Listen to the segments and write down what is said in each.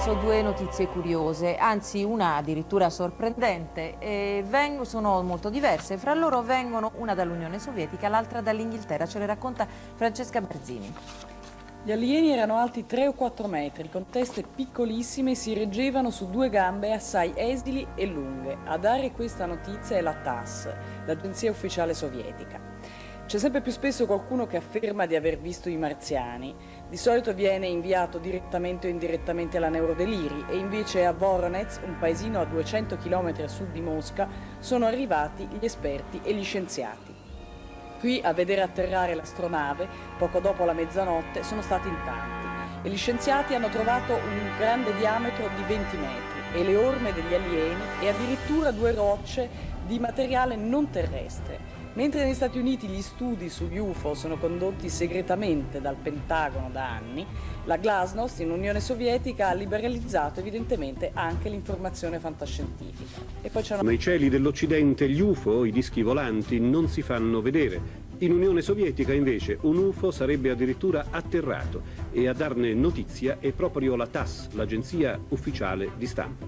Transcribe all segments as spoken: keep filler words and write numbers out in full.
Sono due notizie curiose, anzi una addirittura sorprendente, e veng- sono molto diverse. Fra loro vengono una dall'Unione Sovietica, l'altra dall'Inghilterra. Ce le racconta Francesca Berzini. Gli alieni erano alti tre o quattro metri, con teste piccolissime e si reggevano su due gambe assai esili e lunghe. A dare questa notizia è la T A S, l'agenzia ufficiale sovietica. C'è sempre più spesso qualcuno che afferma di aver visto i marziani. Di solito viene inviato direttamente o indirettamente alla Neurodeliri e invece a Voronezh, un paesino a duecento chilometri a sud di Mosca, sono arrivati gli esperti e gli scienziati. Qui a vedere atterrare l'astronave, poco dopo la mezzanotte, sono stati in tanti e gli scienziati hanno trovato un grande diametro di venti metri e le orme degli alieni e addirittura due rocce di materiale non terrestre. Mentre negli Stati Uniti gli studi sugli U F O sono condotti segretamente dal Pentagono da anni, la Glasnost in Unione Sovietica ha liberalizzato evidentemente anche l'informazione fantascientifica. E poi c'è una... Nei cieli dell'Occidente gli U F O, i dischi volanti, non si fanno vedere. In Unione Sovietica invece un U F O sarebbe addirittura atterrato e a darne notizia è proprio la T A S, l'agenzia ufficiale di stampa.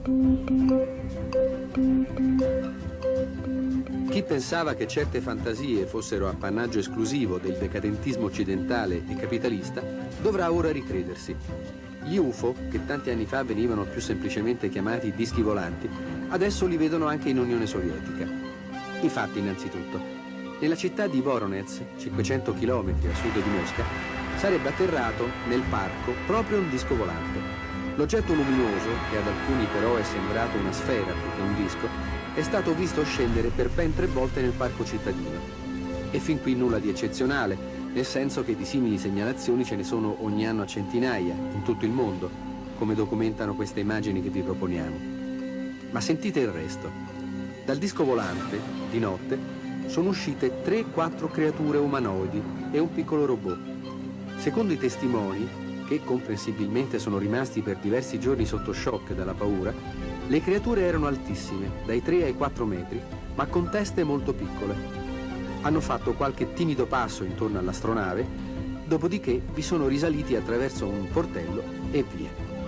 Chi pensava che certe fantasie fossero appannaggio esclusivo del decadentismo occidentale e capitalista dovrà ora ricredersi. Gli U F O, che tanti anni fa venivano più semplicemente chiamati dischi volanti, adesso li vedono anche in Unione Sovietica. I fatti innanzitutto. Nella città di Voronezh, cinquecento chilometri a sud di Mosca, sarebbe atterrato nel parco proprio un disco volante. L'oggetto luminoso, che ad alcuni però è sembrato una sfera più che un disco, è stato visto scendere per ben tre volte nel parco cittadino. E fin qui nulla di eccezionale, nel senso che di simili segnalazioni ce ne sono ogni anno a centinaia, in tutto il mondo, come documentano queste immagini che vi proponiamo. Ma sentite il resto. Dal disco volante, di notte, sono uscite tre quattro creature umanoidi e un piccolo robot. Secondo i testimoni, che comprensibilmente sono rimasti per diversi giorni sotto shock dalla paura, le creature erano altissime, dai tre ai quattro metri, ma con teste molto piccole. Hanno fatto qualche timido passo intorno all'astronave, dopodiché vi sono risaliti attraverso un portello e via.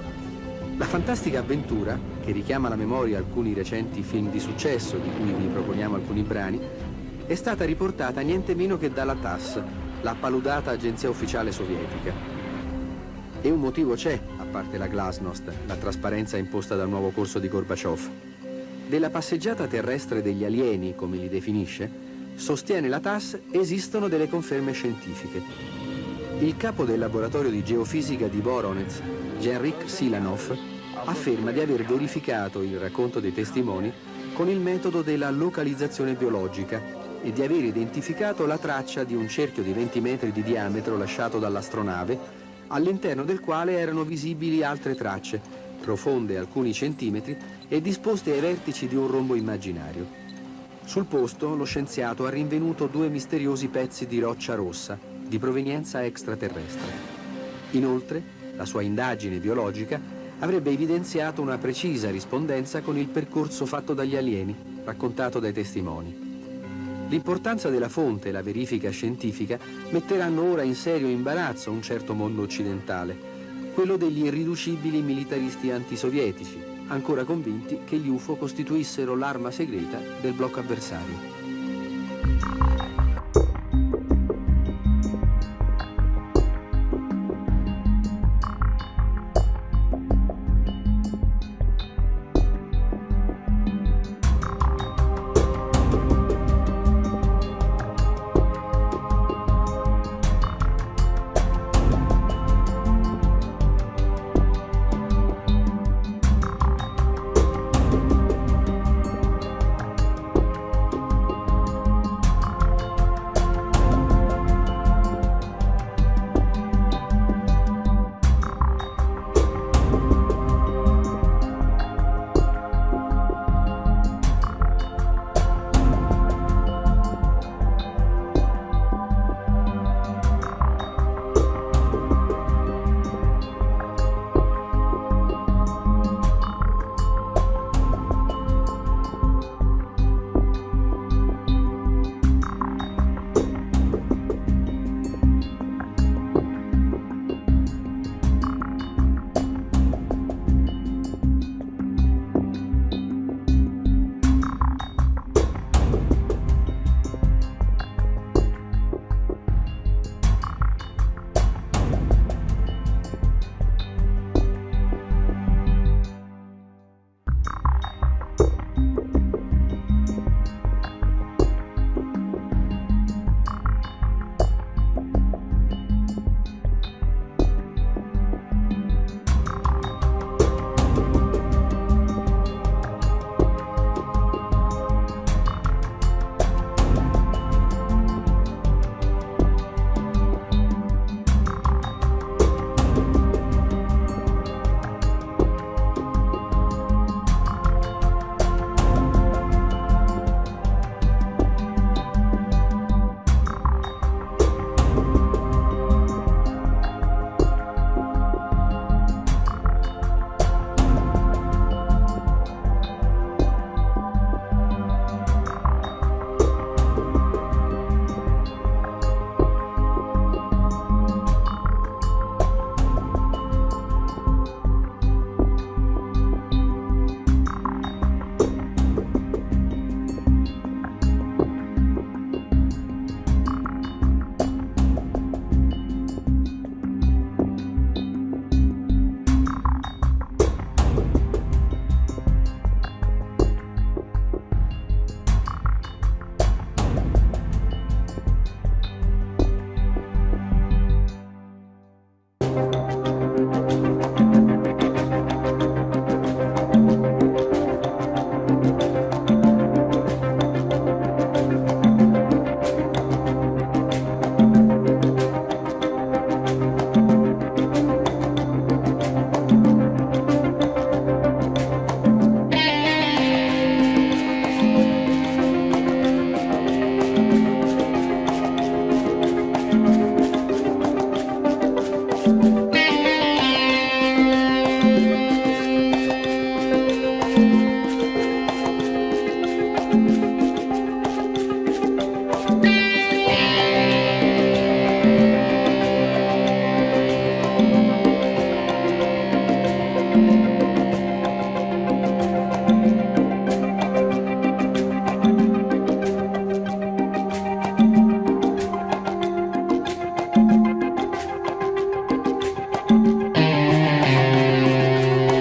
La fantastica avventura, che richiama alla memoria alcuni recenti film di successo, di cui vi proponiamo alcuni brani, è stata riportata niente meno che dalla T A S, la paludata agenzia ufficiale sovietica. E un motivo c'è, a parte la Glasnost, la trasparenza imposta dal nuovo corso di Gorbaciov. Della passeggiata terrestre degli alieni, come li definisce, sostiene la T A S, esistono delle conferme scientifiche. Il capo del laboratorio di geofisica di Voronezh, Genrik Silanov, afferma di aver verificato il racconto dei testimoni con il metodo della localizzazione biologica e di aver identificato la traccia di un cerchio di venti metri di diametro lasciato dall'astronave, all'interno del quale erano visibili altre tracce, profonde alcuni centimetri e disposte ai vertici di un rombo immaginario. Sul posto lo scienziato ha rinvenuto due misteriosi pezzi di roccia rossa, di provenienza extraterrestre. Inoltre, la sua indagine biologica avrebbe evidenziato una precisa rispondenza con il percorso fatto dagli alieni, raccontato dai testimoni. L'importanza della fonte e la verifica scientifica metteranno ora in serio imbarazzo un certo mondo occidentale, quello degli irriducibili militaristi antisovietici, ancora convinti che gli U F O costituissero l'arma segreta del blocco avversario.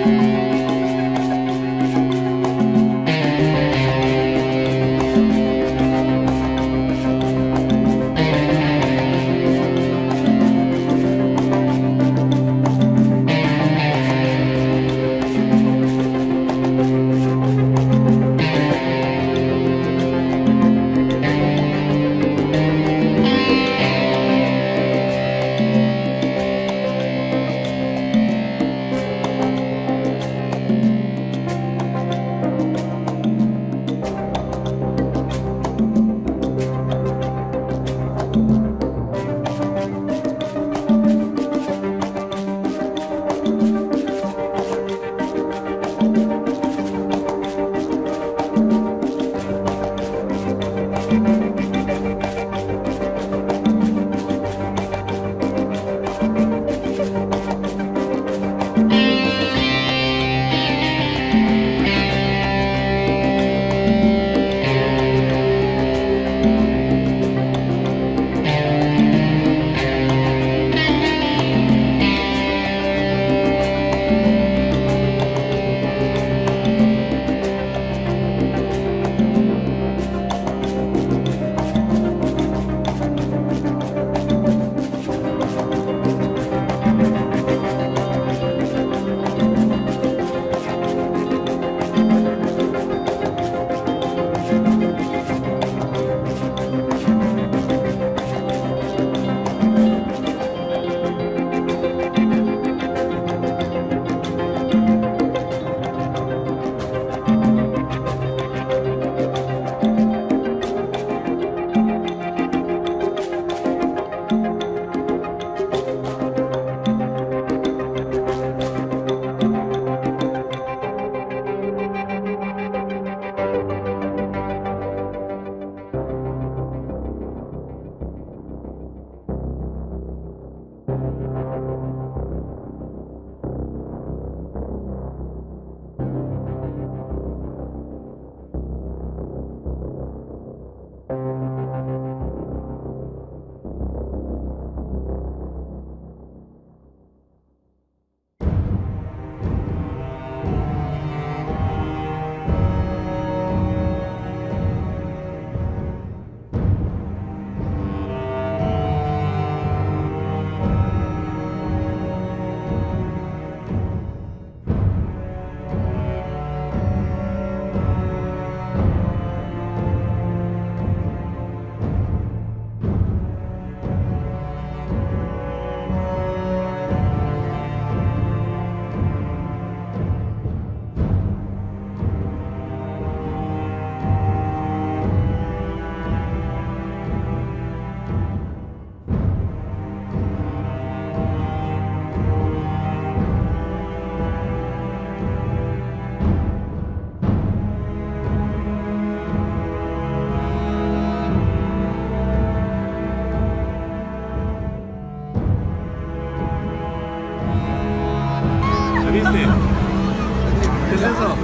viste? ¿Qué es eso?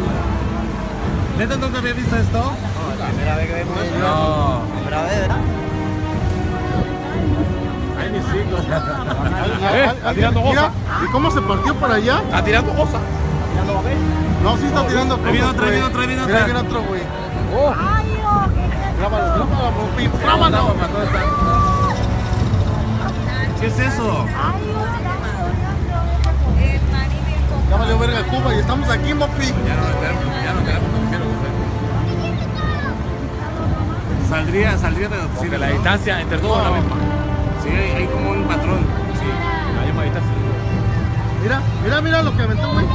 ¿Neta nunca había visto esto? No, la primera vez que vemos eso. No. Primera vez, ¿verdad? Ay, mis hijos. Eh, está tirando goza. ¿Y cómo se partió para allá? Está tirando goza. ¿Tirando papel? No, sí está tirando cosas, Ahí viene otra, ahí güey. viene otra, ahí viene Mira, otra. viene otro, güey. Oh. Grábalo, grábalo, Rupi, grábalo. ¿Qué es eso? Ya valió verga Cuba y estamos aquí, Mopi. Ya no lo queremos, ya no queremos, no quiero comer. Saldría, saldría de la Porque la distancia entre todos es la misma. Sí, hay, hay como un patrón. Sí, la misma distancia. Mira, mira, mira lo que aventó, güey.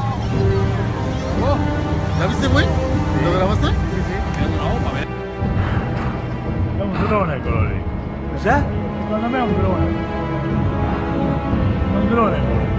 Oh, ¿la viste, güey? ¿Lo grabaste? Tirando una bomba, ¿ves? È un drone quello lì. Cos'è? Secondo me è un drone. È un drone quello.